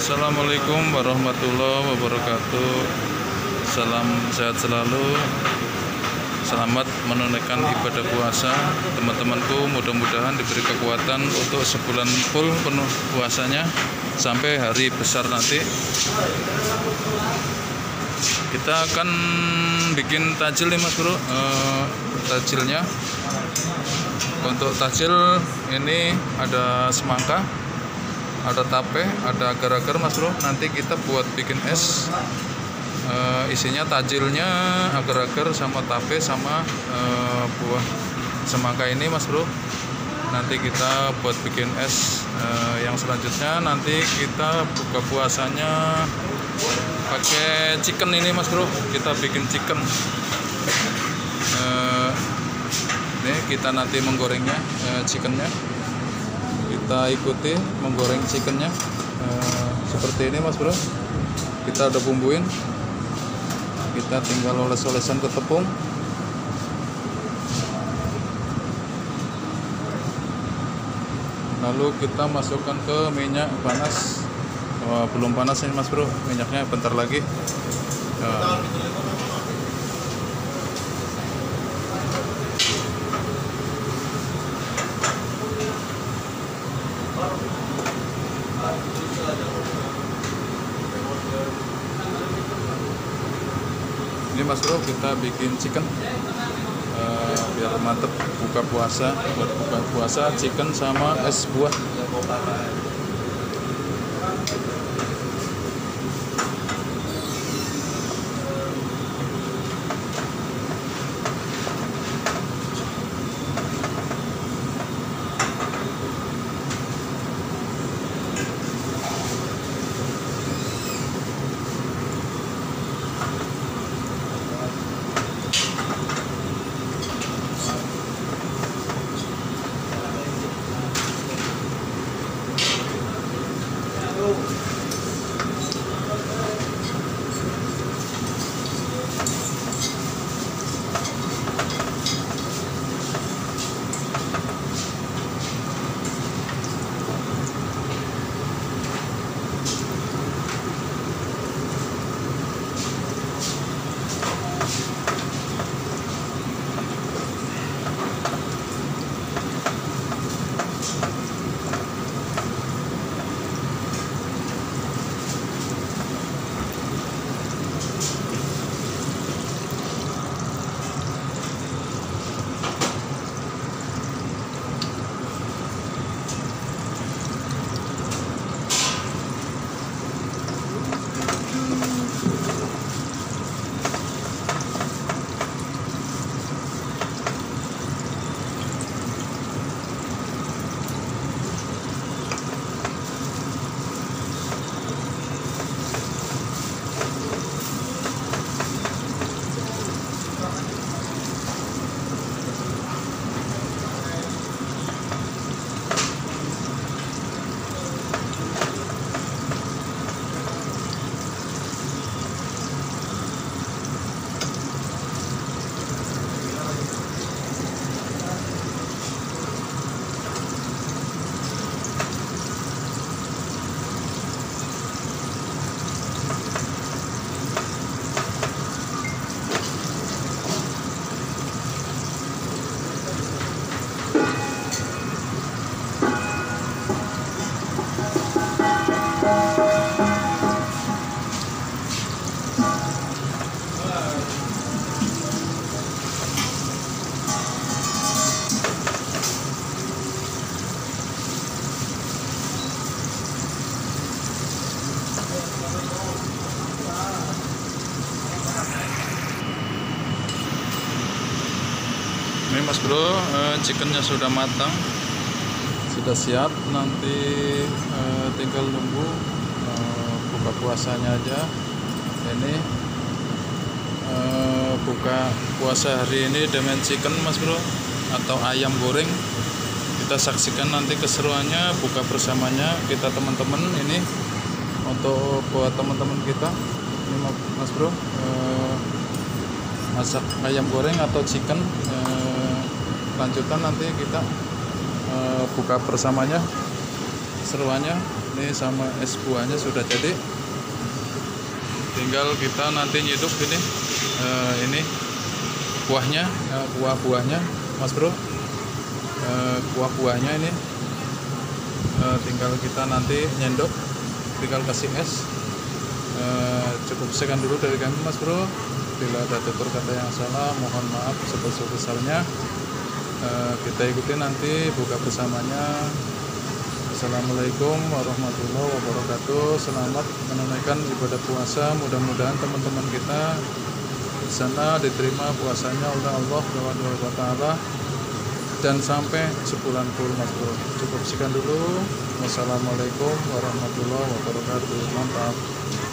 Assalamualaikum warahmatullahi wabarakatuh. Salam sehat selalu. Selamat menunaikan ibadah puasa teman-temanku. Mudah-mudahan diberi kekuatan untuk sebulan full penuh puasanya sampai hari besar nanti. Kita akan bikin tajil nih Mas Bro. Tajilnya untuk tajil ini ada semangka, ada tape, ada agar-agar Mas Bro. Nanti kita buat bikin es. Isinya tajilnya agar-agar sama tape sama buah semangka ini Mas Bro. Nanti kita buat bikin es. Yang selanjutnya nanti kita buka puasanya pakai chicken ini Mas Bro. Kita bikin chicken. Ini kita nanti menggorengnya chickennya. Kita ikuti menggoreng chickennya seperti ini Mas Bro. Kita udah bumbuin, kita tinggal oles-olesan ke tepung. Lalu kita masukkan ke minyak panas. Belum panas ini Mas Bro, minyaknya bentar lagi. Ini Mas Bro, kita bikin chicken biar mantep buka puasa. Buat buka puasa chicken sama es buah. Ini Mas Bro, chickennya sudah matang, sudah siap. Nanti tinggal nunggu buka puasanya aja. Ini buka puasa hari ini dengan chicken Mas Bro, atau ayam goreng. Kita saksikan nanti keseruannya, buka bersamanya kita teman-teman. Ini untuk buat teman-teman kita. Ini Mas Bro, masak ayam goreng atau chicken. Lanjutan nanti kita buka bersamanya, seruannya. Ini sama es buahnya sudah jadi, tinggal kita nanti nyiduk ini kuahnya, kuah buahnya Mas Bro. Kuah buahnya ini tinggal kita nanti nyendok, tinggal kasih es. Cukup sekian dulu dari kami Mas Bro. Bila ada tutur kata yang salah mohon maaf sebesar-besarnya. Kita ikuti nanti buka bersamanya. Assalamualaikum warahmatullahi wabarakatuh. Selamat menunaikan ibadah puasa. Mudah-mudahan teman-teman kita di sana diterima puasanya oleh Allah Subhanahu wa taala dan sampai sebulan full Mas Bro. Cukup sekian dulu. Wassalamualaikum warahmatullahi wabarakatuh. Mantap.